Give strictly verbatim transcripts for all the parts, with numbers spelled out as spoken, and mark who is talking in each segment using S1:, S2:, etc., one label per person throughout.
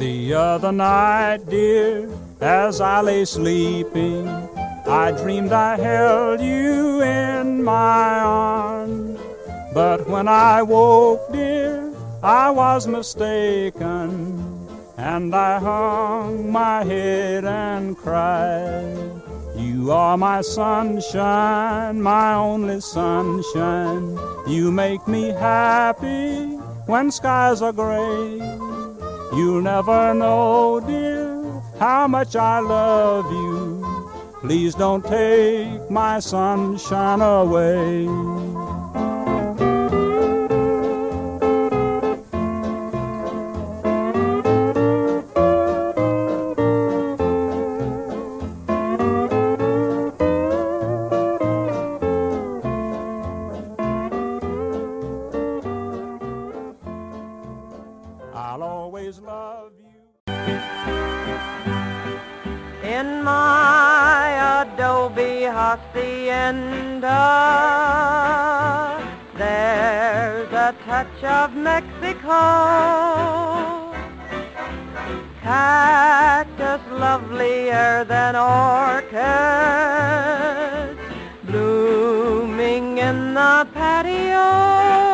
S1: The other night, dear, as I lay sleeping, I dreamed I held you in my arms. But when I woke, dear, I was mistaken, and I hung my head and cried. You are my sunshine, my only sunshine. You make me happy when skies are gray. You'll never know, dear, how much I love you. Please don't take my sunshine away. I'll always love you.
S2: In my adobe hacienda, there's a touch of Mexico. Cactus lovelier than orchids, blooming in the patio.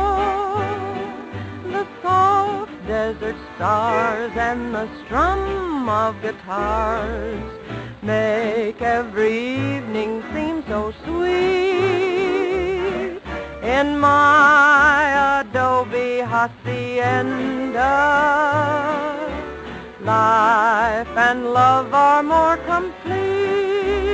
S2: Desert stars and the strum of guitars make every evening seem so sweet. In my adobe hacienda, life and love are more complete.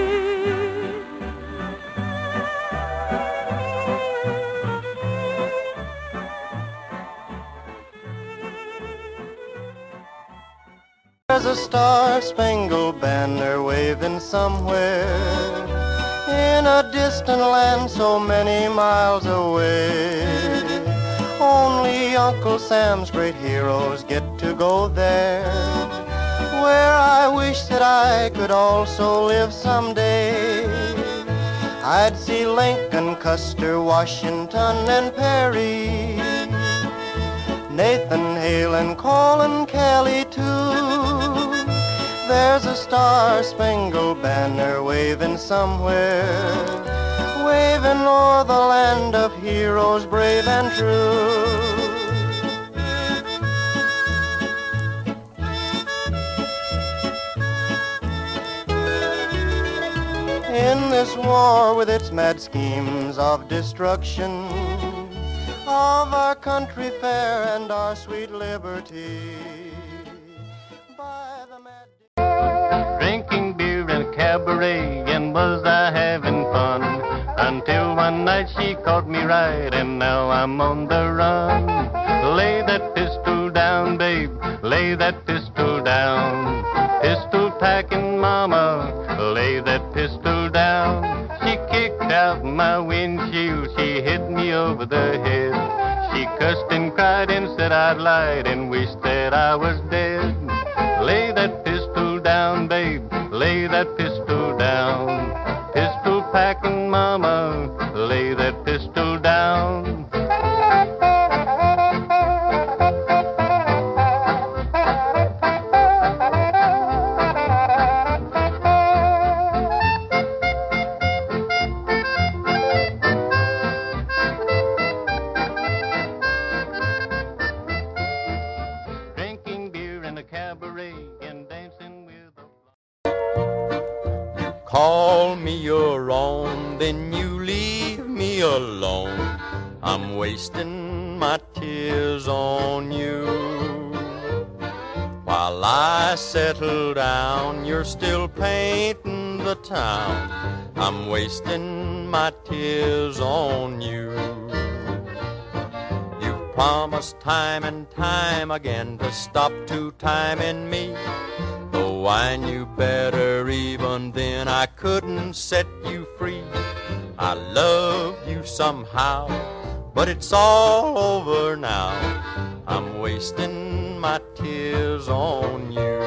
S3: There's a star-spangled banner waving somewhere in a distant land so many miles away. Only Uncle Sam's great heroes get to go there, where I wish that I could also live someday. I'd see Lincoln, Custer, Washington, and Perry, Nathan Hale and Colin Kelly too. There's a star-spangled banner waving somewhere, waving o'er the land of heroes brave and true. In this war with its mad schemes of destruction of our country fair and our sweet liberty, by the mad drinking beer in a cabaret, and was I having fun, until one night she caught me right, and now I'm on the run. Lay that pistol down, babe, lay that pistol down. Pistol packing mama, lay that pistol down. She kicked out my windshield, she hit me over the head. She cussed and cried and said I'd lied and wished that I was dead. Lay that pistol down, babe, lay that pistol down. Pistol packing mama, lay that pistol down. Call me your own, then you leave me alone. I'm wasting my tears on you. While I settle down, you're still painting the town. I'm wasting my tears on you. You promised time and time again to stop two-timing me. Though I knew better even then, I couldn't set you free. I love you somehow, but it's all over now. I'm wasting my tears on you.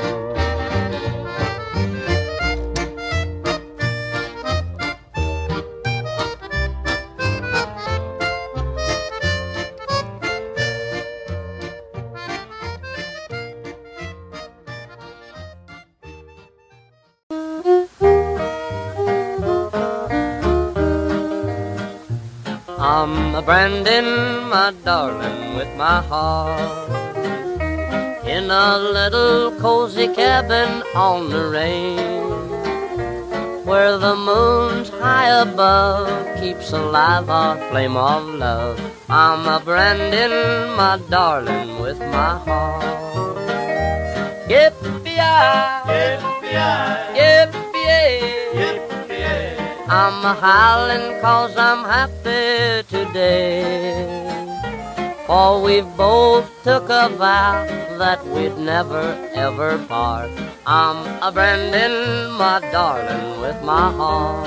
S4: I'm a Brandon, my darling, with my heart in a little cozy cabin on the range, where the moon's high above keeps alive our flame of love. I'm a Brandon, my darling, with my heart. Yippee-yi, yippee-yi, yippee-yay, yippee-yay. I'm a howling 'cause I'm happy today, for we've both took a vow that we'd never ever part. I'm a Brandon, my darling, with my heart.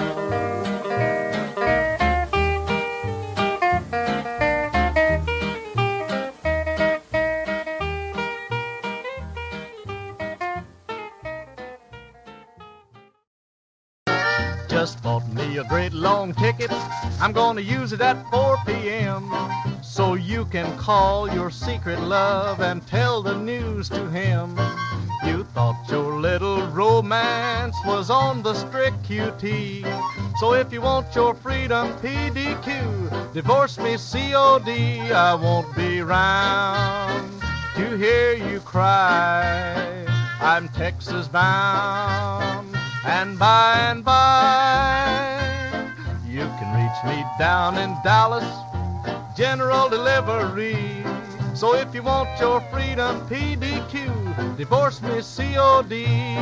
S3: Just bought me a great long ticket. I'm gonna use it at four p.m. so you can call your secret love and tell the news to him. You thought your little romance was on the strict Q T. So if you want your freedom P D Q, divorce me C O D. I won't be round to hear you cry. I'm Texas bound, and by and by you can reach me down in Dallas, general delivery. So if you want your freedom P D Q, divorce me C O D.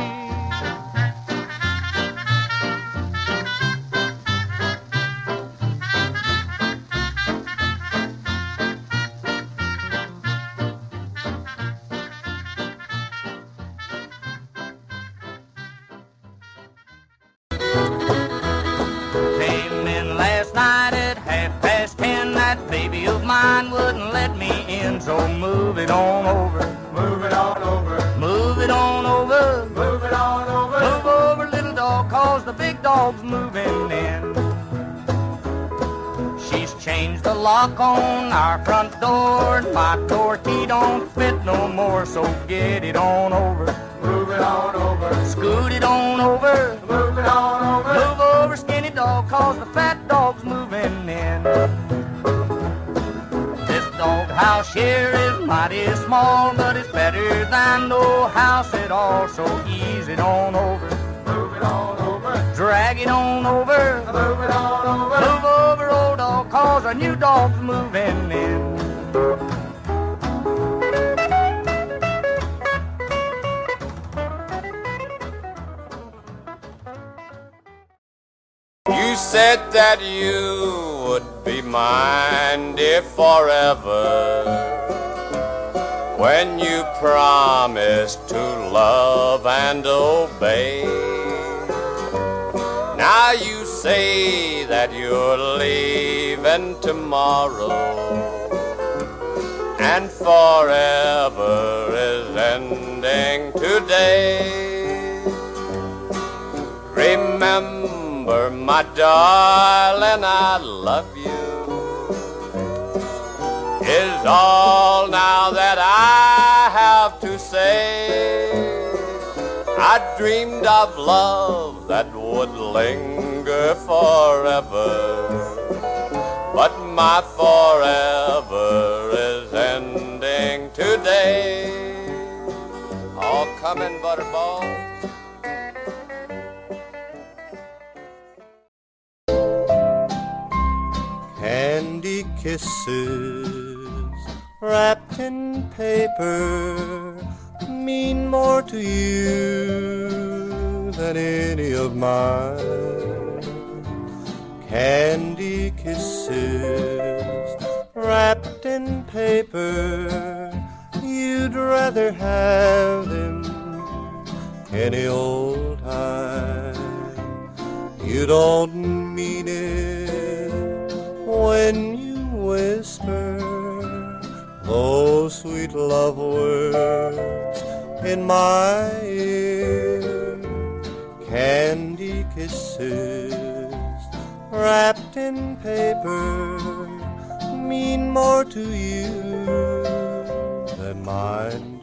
S4: Came in last night at half past ten. That baby of mine wouldn't let me in, so move it on over.
S5: Move it on over.
S4: Move it on over.
S5: Move it on over.
S4: Move over, little dog, 'cause the big dog's moving in. She's changed the lock on our front door, and my door key don't fit no more, so get it on over.
S5: Move it on over.
S4: Scoot it on over.
S5: Move it on over.
S4: Move over, skinny dog, 'cause the fat dog's moving in. This dog house here is mighty small, but it's better than no house at all, so ease it on over.
S5: Move it on over.
S4: Drag it on over.
S5: Move it on over.
S4: Move over, old dog, 'cause our new dog's moving in.
S6: You said that you would be mine, dear, forever, when you promised to love and obey. Now you say that you're leaving tomorrow, and forever is ending today. Remember, my darling, I love you, is all now that I have to say. I dreamed of love that would linger forever, but my forever is ending today. Oh, come in, Butterball.
S7: Candy kisses wrapped in paper mean more to you than any of mine. Candy kisses wrapped in paper, you'd rather have them any old time. You don't mean it when you whisper those sweet love words in my ear. Candy kisses wrapped in paper mean more to you than mine